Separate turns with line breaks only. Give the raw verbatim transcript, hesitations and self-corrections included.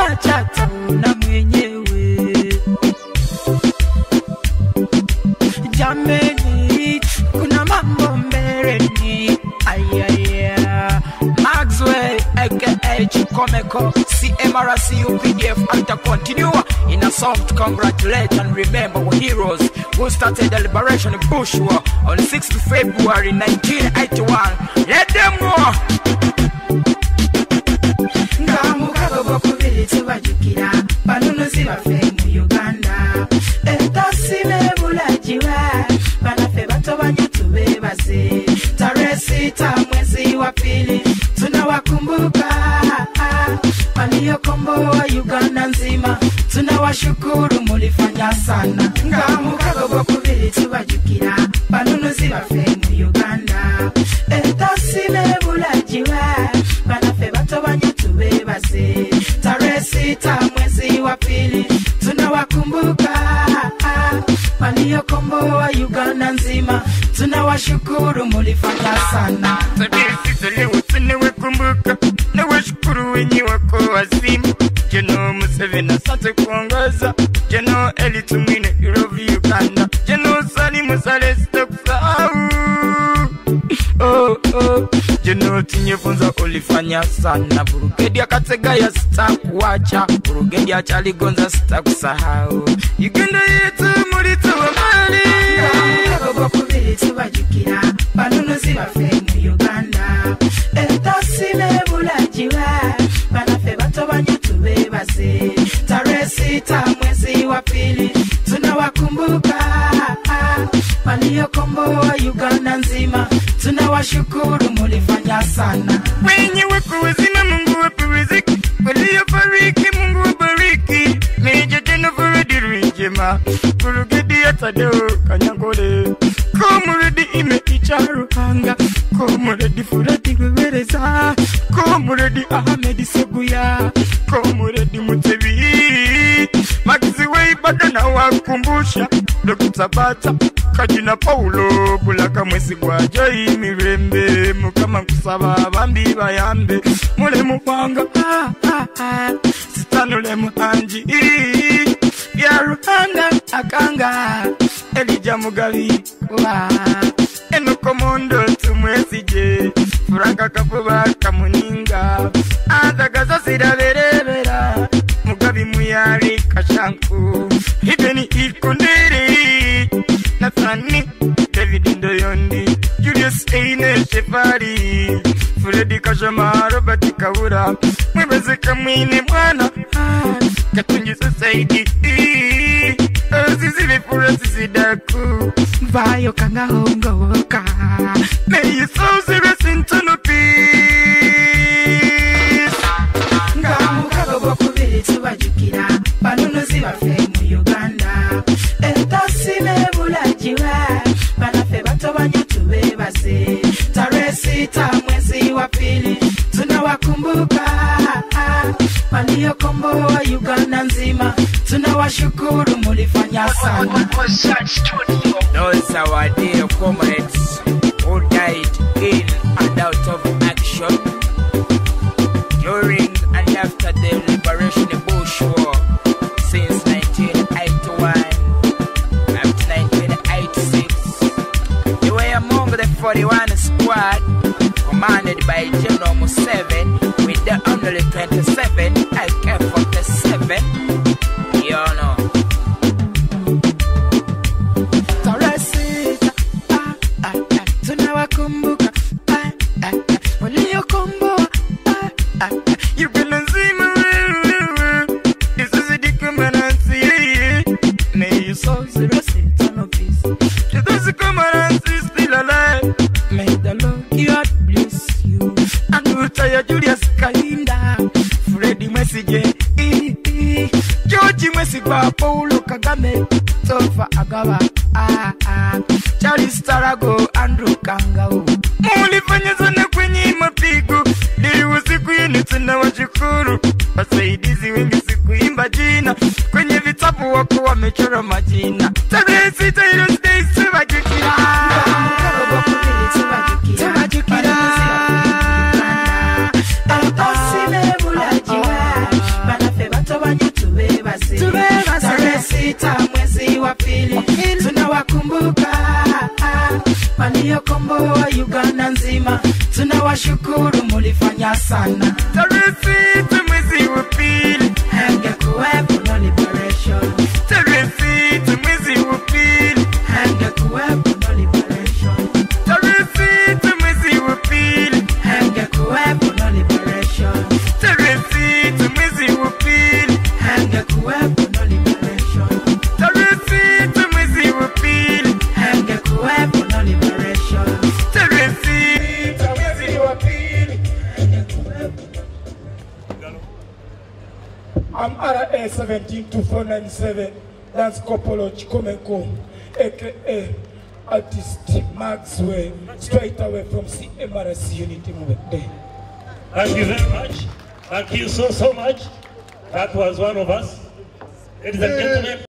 chata na mwenyewe. Jameni, kuna mambo mbeleni. Ayaya, Maxwell aka Chikomeko, C M R C U P D F and to continue in a song to congratulate and remember our heroes who started the liberation of Bush War on sixth of February nineteen eighty-one. Let them know. Ngamukago bokubiri tubajukira banunuzi bafe mu Uganda. Etasime bulajiwa banafe bato banyutube baze. Tarehe sita mwezi wa pili tunawakumbuka waliokomboa Uganda nzima. Tunawashukuru mulifanya sana. Ngamukago bokubiri tubajukira banunuzi bafe mu Uganda. Etasime bulajiwa banafe bato banyutube baze. Tarehe sita mwezi wa pili tunawakumbuka waliokomboa Uganda nzima. Tunawashukuru mulifanya sana.
Tabisi leo tunawakumbuka na washukuru wenye wako wazimu. Jeno Museveni asante kuongoza. Jeno Eli Tumine Irovi Uganda. Jeno Salimu Saleh sitakusahau. Oh oh. Jeno Tinyefunza ulifanya sana. Burugedi Kategaya sitakuacha. Burugedi Achali Gonza sitakusahau. Uganda yetu mulitoa mali.
Ngamukago bokubiri tubajukira banunuzi bafe mu Uganda. Etasime bulajiwa banafe bato banyutube baze. Tarehe sita mwezi wa pili tunawakumbuka waliokomboa Uganda nzima. Tunawashukuru mulifanya sana.
Wenye wako wazima Mungu waperiziki. Waliofariki Mungu wabariki. Meja tena furedi rijema. Burugedi Tadeo Kanyangole. Komuredi ime icharuhanga. Komuredi furedi wewereza. Komuredi Ahmed Seguya. Komuredi Mutebi. Maxiwei bado na wakumbusha. Dokta Bata Kajina Paulo Bulaka mwezi kwa Joy Mirembe. Mukama kusaba bambi bayambe. Mule muwanga ah ah ah. Sitanule muhanji ya Ruhanga akanga. Elija Mugabi wa Enuko Mondo tumwesije. Franka Kapuba Kamuninga. Adagaza siraberebera. Mugabi Muyari Kashanku. Hibeni Ikundiri Nathani David Ndoyondi Julius Eine Shepari Freddy Kajama Robert Kawura Mwebeze Kamwine Mwana Katunji Society Ozizi Vipura Sisidaku
Vayo kanga hongo woka.
May you so serious in peace.
Ngamukago bokubiri tubajukira banunuzi bafe mu Uganda. Etasime bulajiwa banafe bato banyutube baze. Tarehe sita mwezi wa pili tunawakumbuka waliokomboa Uganda nzima. Tunawashukuru mulifanya sana.
Those are our dear comrades who died in and out of action during and after the liberation of Bush War since nineteen eighty-one up to nineteen eighty-six. They were among the forty-one squad commanded by General Museveni with the only twenty-seven A K forty-seven. You know.
Taresita ah ah ah tunawakumbuka ah ah ah waliokomboa ah ah ah.
You can see me. This is the commandancy. May you so
Zero six no peace.
to those commandancy still alive.
May the Lord God bless you.
And Utaya Julius
Kalinda
Freddy Message.
George Mwesigwa Paulo Kagame Tofa Agawa ah ah Charles Tarago Andrew Kangao.
Mulifanya sana kwenye mapigo. Leo siku yenu tunawashukuru. Wasaidizi wengi sikuimba jina. Kwenye vitabu wako wamechora majina. Tarehe sita hilo stay tubajukira.
Tubajukira Etasime bulajiwa banafe bato tunawashukuru mulifanya sana.
Tarehe sita mwezi wa pili
hangekuwepo no liberation.
Tarehe sita mwezi wa pili
hangekuwepo no liberation.
Tarehe sita mwezi wa pili
hangekuwepo no liberation.
Tarehe sita mwezi wa pili
hangekuwepo no liberation.
Tarehe sita mwezi wa pili
hangekuwepo no liberation.
Tarehe sita mwezi wa pili
hangekuwepo.
I'm R A seventeen two four nine seven, Dance Kopolo Chikomeko, aka Artist Maxwell, straight away from C M R S Unity Movement.
Thank you very much. Thank you so, so much. That was one of us. Ladies and gentlemen.